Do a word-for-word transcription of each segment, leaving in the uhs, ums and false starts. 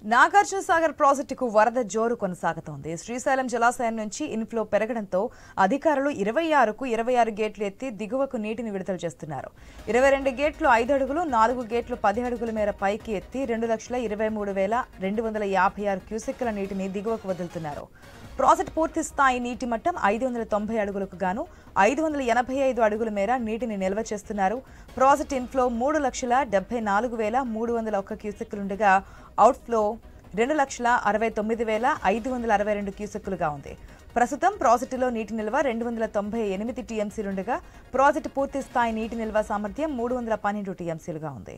నాగార్జున సాగర్ ప్రాజెక్టుకు వరద జోరు కొనసాగుతోంది. శ్రీశైలం జలాశయం నుంచి ఇన్ఫ్లో పెరగడంతో అధికారులు ఇరవై ఆరుకు ఇరవై ఆరు గేట్లు ఎత్తి దిగువకు నీటిని విడుదల చేస్తున్నారు. ఇరవై రెండు గేట్లు ఐదు అడుగులు, నాలుగు గేట్లు పది అడుగుల మేర పైకి ఎత్తి రెండు లక్షల ఇరవై మూడు వేల రెండు వందల యాభై ఆరు క్యూసెక్కుల నీటిని దిగువకు వదులుతున్నారు. ప్రాజెక్టు పూర్తి స్థాయి నీటి మట్టం ఐదు వందల తొంభై అడుగులకు గాను ఐదు వందల ఎనభై ఐదు అడుగుల మేర నీటిని నిల్వ చేస్తున్నారు. ప్రాజెక్టు ఇన్ఫ్లో మూడు లక్షల డెబ్బై నాలుగు వేల మూడు వందల ఒక్క క్యూసెక్కులుండగా అవుట్ఫ్లో రెండు లక్షల అరవై తొమ్మిది వేల ఐదు వందల అరవై రెండు క్యూసెక్కులుగా ఉంది. ప్రస్తుతం ప్రాజెక్టులో నీటి నిల్వ రెండు వందల తొంభై ఎనిమిది టీఎంసీలుండగా ప్రాజెక్టు పూర్తి స్థాయి నీటి నిల్వ సామర్థ్యం మూడు వందల పన్నెండు టీఎంసీలుగా ఉంది.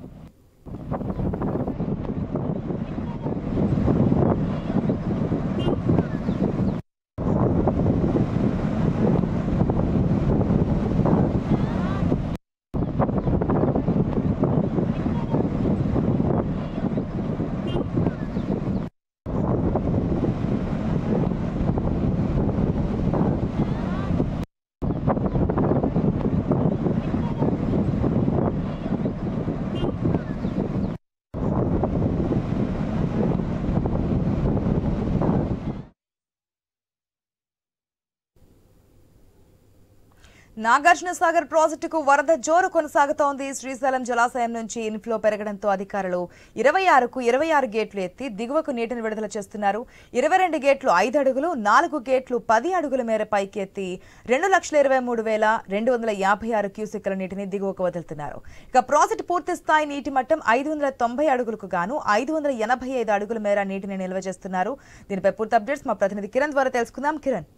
నాగార్జున సాగర్ ప్రాజెక్టుకు వరద జోరు కొనసాగుతోంది. శ్రీశైలం జలాశయం నుంచి ఇన్ఫ్లో పెరగడంతో అధికారులు ఇరవై ఆరుకు ఇరవై ఆరు గేట్లు ఎత్తి దిగువకు నీటిని విడుదల చేస్తున్నారు. ఇరవై రెండు గేట్లు ఐదు అడుగులు, నాలుగు గేట్లు పది అడుగుల మేర పైకి ఎత్తి రెండు లక్షల ఇరవై మూడు వేల రెండు వందల యాభై ఆరు క్యూసెక్కుల నీటిని దిగువకు వదులుతున్నారు. ఇక ప్రాజెక్టు పూర్తి స్థాయి నీటి మట్టం ఐదు వందల తొంభై అడుగులకు గాను ఐదు వందల ఎనభై ఐదు అడుగుల మేర నీటిని నిల్వ చేస్తున్నారు. దీనిపై పూర్తి అప్డేట్స్ మా ప్రతినిధి కిరణ్ ద్వారా తెలుసుకుందాం. కిరణ్,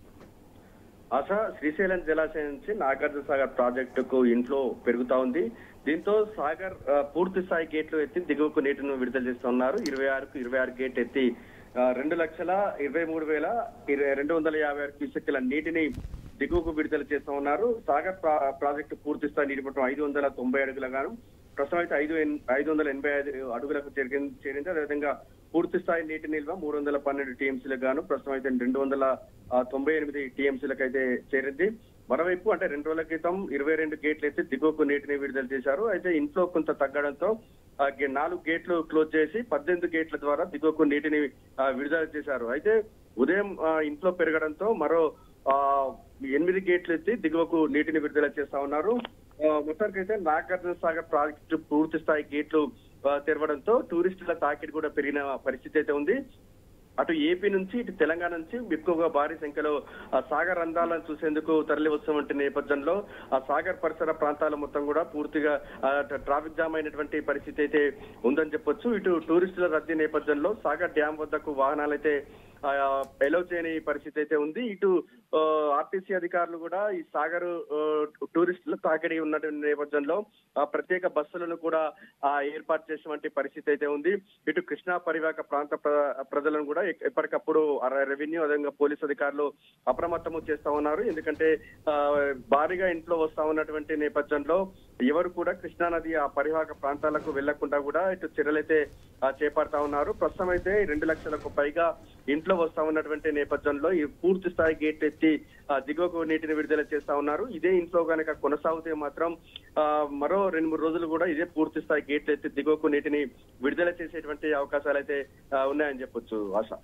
ఆశా, శ్రీశైలం జలాశయం నుంచి నాగార్జున సాగర్ ప్రాజెక్టుకు ఇన్ఫ్లో పెరుగుతా ఉంది. దీంతో సాగర్ పూర్తి స్థాయి గేట్లు ఎత్తి దిగువకు నీటిని విడుదల చేస్తున్నారు. ఇరవై ఆరుకు ఇరవై ఆరు గేట్ ఎత్తి రెండు లక్షల ఇరవై మూడు వేల రెండు వందల యాభై ఆరు క్యూసెక్కుల నీటిని దిగువకు విడుదల చేస్తూ ఉన్నారు. సాగర్ ప్రాజెక్టు పూర్తి స్థాయి నీటి మట్టం ఐదు వందల తొంభై అడుగుల గాను ప్రస్తుతం అయితే ఐదు ఐదు వందల ఎనభై ఐదు అడుగులకు చేరింది. అదేవిధంగా పూర్తి స్థాయి నీటి నిల్వ మూడు వందల పన్నెండు టీఎంసీలకు గాను ప్రస్తుతం అయితే రెండు వందల తొంభై ఎనిమిది టీఎంసీలకు అయితే చేరింది. మరోవైపు అంటే రెండు రోజుల క్రితం ఇరవై రెండు గేట్లు అయితే దిగువకు నీటిని విడుదల చేశారు. అయితే ఇంట్లో కొంత తగ్గడంతో నాలుగు గేట్లు క్లోజ్ చేసి పద్దెనిమిది గేట్ల ద్వారా దిగువకు నీటిని విడుదల చేశారు. అయితే ఉదయం ఇంట్లో పెరగడంతో మరో ఆ ఎనిమిది గేట్లు ఎత్తి దిగువకు నీటిని విడుదల చేస్తా ఉన్నారు. మొత్తానికి అయితే నాగార్జున సాగర్ ప్రాజెక్టు పూర్తి స్థాయి గేట్లు తెరవడంతో టూరిస్టుల తాకిడి కూడా పెరిగిన పరిస్థితి అయితే ఉంది. అటు ఏపీ నుంచి ఇటు తెలంగాణ నుంచి ఎక్కువగా భారీ సంఖ్యలో ఆ సాగర్ అందాలను చూసేందుకు తరలి వస్తున్నటువంటి నేపథ్యంలో ఆ సాగర్ పరిసర ప్రాంతాల మొత్తం కూడా పూర్తిగా ట్రాఫిక్ జామ్ అయినటువంటి పరిస్థితి అయితే ఉందని చెప్పొచ్చు. ఇటు టూరిస్టుల రద్దీ నేపథ్యంలో సాగర్ డ్యాం వద్దకు వాహనాలు అయితే ఎలౌ చేయని పరిస్థితి అయితే ఉంది. ఇటు ఆర్టీసీ అధికారులు కూడా ఈ సాగర్ టూరిస్టుల తాకిడి ఉన్నటువంటి నేపథ్యంలో ప్రత్యేక బస్సులను కూడా ఏర్పాటు చేసినటువంటి పరిస్థితి అయితే ఉంది. ఇటు కృష్ణా పరివాహక ప్రాంత ప్రజలను కూడా ఎప్పటికప్పుడు రెవెన్యూ అదేవిధంగా పోలీసు అధికారులు అప్రమత్తము చేస్తా ఉన్నారు. ఎందుకంటే భారీగా ఇంట్లో వస్తా ఉన్నటువంటి నేపథ్యంలో ఎవరు కూడా కృష్ణా నది ఆ పరివాహక ప్రాంతాలకు వెళ్లకుండా కూడా ఇటు చర్యలైతే చేపడతా ఉన్నారు. ప్రస్తుతం అయితే రెండు లక్షలకు పైగా ఇంట్లో వస్తా ఉన్నటువంటి నేపథ్యంలో ఈ పూర్తి స్థాయి గేట్ ఎత్తి దిగువకు నీటిని విడుదల చేస్తా ఉన్నారు. ఇదే ఇంట్లో కనుక కొనసాగితే మాత్రం ఆ మరో రెండు మూడు రోజులు కూడా ఇదే పూర్తి స్థాయి గేట్లు ఎత్తి దిగువకు నీటిని విడుదల చేసేటువంటి అవకాశాలు అయితే ఉన్నాయని చెప్పొచ్చు. ఆశ.